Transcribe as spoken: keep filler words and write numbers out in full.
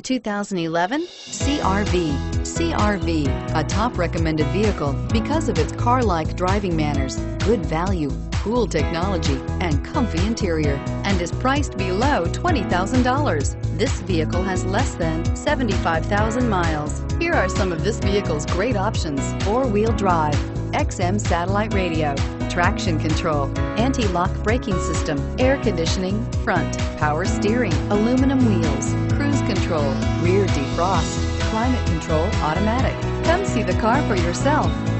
two thousand eleven C R V. C R V, a top recommended vehicle because of its car-like driving manners, good value, cool technology, and comfy interior, and is priced below twenty thousand dollars. This vehicle has less than seventy-five thousand miles. Here are some of this vehicle's great options: four-wheel drive, X M satellite radio, traction control, anti-lock braking system, air conditioning, front, power steering, aluminum wheels, cruise control, rear defrost, climate control automatic. Come see the car for yourself.